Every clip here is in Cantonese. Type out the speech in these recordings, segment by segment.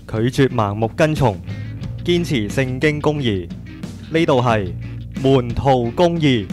拒絕盲目跟從，堅持聖經公義。呢度係門徒公義。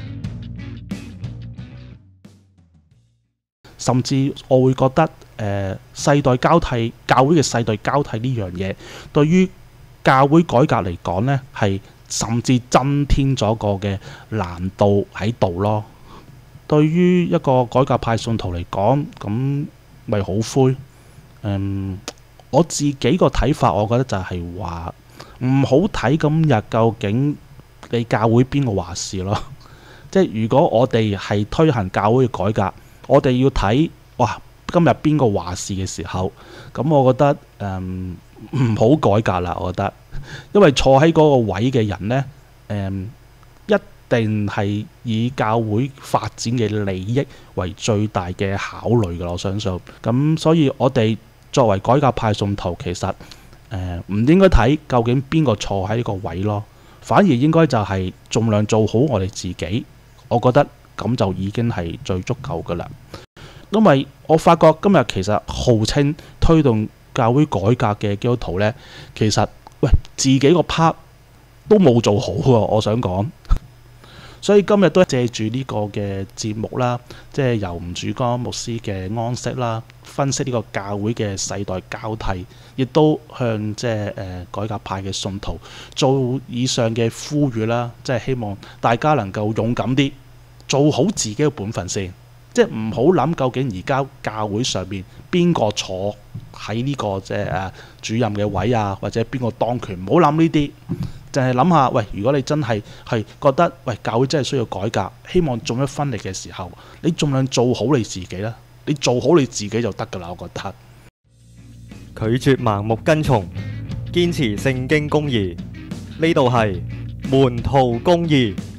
甚至我會覺得世代交替，教會嘅世代交替呢樣嘢，對於教會改革嚟講呢，係甚至增添咗個嘅難度喺度咯。對於一個改革派信徒嚟講，咁咪好灰。我自己個睇法，我覺得就係話唔好睇今日究竟你教會邊個話事咯。即係如果我哋係推行教會嘅改革，我哋要睇今日邊個話事嘅時候，咁我覺得唔好改革啦。我覺得，因為坐喺嗰個位嘅人呢，一定係以教會發展嘅利益為最大嘅考慮㗎。我相信，咁所以我哋作為改革派信徒，其實唔應該睇究竟邊個坐喺呢個位咯，反而應該就係盡量做好我哋自己。我覺得咁就已經係最足夠㗎啦。因為我發覺今日其實號稱推動教會改革嘅基督徒呢，其實自己個 part 都冇做好喎。我想講，所以今日都借住呢個嘅節目啦，即係由吳主光牧師嘅安息啦，分析呢個教會嘅世代交替，亦都向改革派嘅信徒做以上嘅呼籲啦，即係希望大家能夠勇敢啲，做好自己嘅本分先。即係唔好諗究竟而家教會上面邊個坐喺呢個主任嘅位啊，或者邊個當權，唔好諗呢啲，淨係諗下如果你真係覺得教會真係需要改革，希望眾一分力嘅時候，你盡量做好你自己啦，你做好你自己就得㗎啦。我覺得拒絕盲目跟從，堅持聖經公義。呢度係門徒公義。